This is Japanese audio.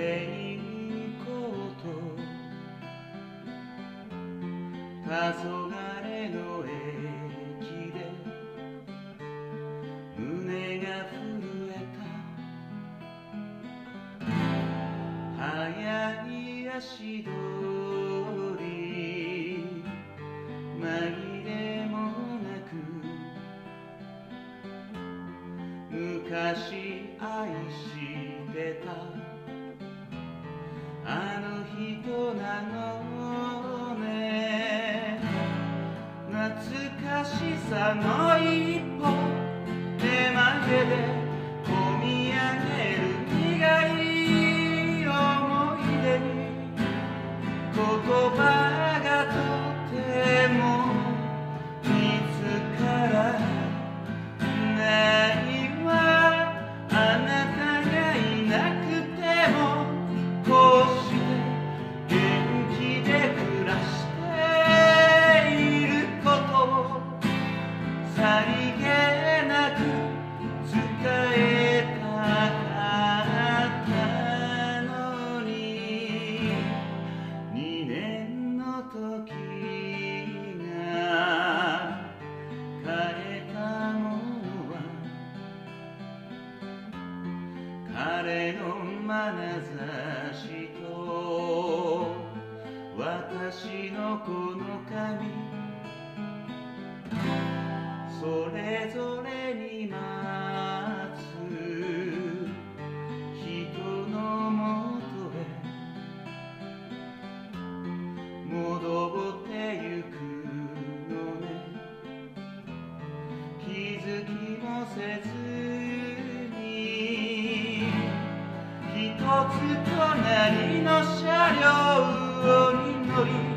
レインコート黄昏の駅で胸が震えた速い足取り紛れもなく昔愛してたあの人なのね懐かしさの一歩手前でこみ上げる苦い思い出に言葉がとても見つからないわあなたがいなくてもこうして元気で暮らしていることをさりげなく伝えたかったのに2年の時が変えたものは彼の眼差しと私のこの髪それぞれに待つ人のもとへ戻ってゆくのね気づきもせずに一つ隣の車両に乗り